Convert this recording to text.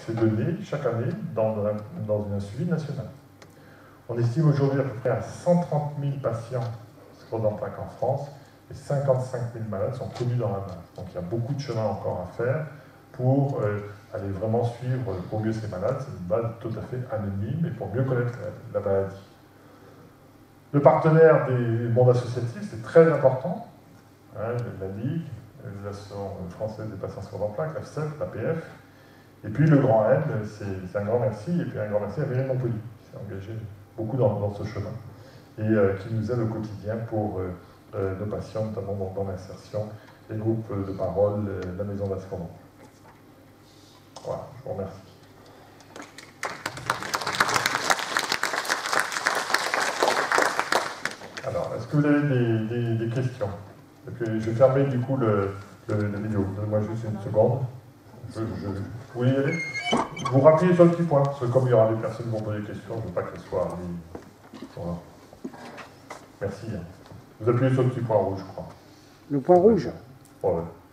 ces données chaque année dans un suivi national. On estime aujourd'hui à peu près à 130 000 patients sclérose en plaques en France et 55 000 malades sont connus dans la masse. Donc il y a beaucoup de chemin encore à faire pour aller vraiment suivre au mieux ces malades. C'est une base tout à fait anonyme et pour mieux connaître la maladie. Le partenaire des mondes associatifs, c'est très important. Hein, la Ligue, l'Association française des patients sclérose en plaques, l'AFSEP, l'APF. Et puis le grand N, c'est un grand merci, et puis un grand merci à Valérie Montpellier, qui s'est engagé beaucoup dans ce chemin, et qui nous aide au quotidien pour nos patients, notamment dans l'insertion, les groupes de parole, la maison d'Ascendant. Voilà, je vous remercie. Alors, est-ce que vous avez des questions? Je vais fermer du coup la vidéo. Donnez-moi juste une seconde. Vous voulez y aller? Vous rappelez sur le petit point, parce que comme il y aura des personnes qui vont poser des questions, je ne veux pas qu'elles soient mises. Voilà. Merci. Vous appuyez sur le petit point rouge, je crois. Le point rouge? Ouais.